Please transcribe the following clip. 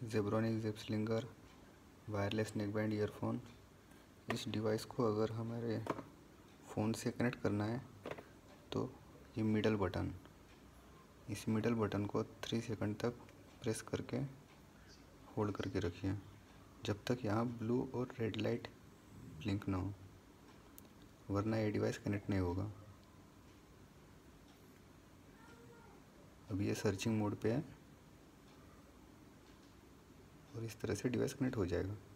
Zebronic Zeb slinger wireless neckband earphone. इस device को अगर हमारे फ़ोन से कनेक्ट करना है तो ये इस मिडल बटन को 3 सेकंड तक प्रेस करके होल्ड करके रखिए जब तक यहाँ ब्लू और रेड लाइट ब्लिंक ना हो, वरना ये डिवाइस कनेक्ट नहीं होगा। अभी ये सर्चिंग मोड पे है और इस तरह से डिवाइस कनेक्ट हो जाएगा।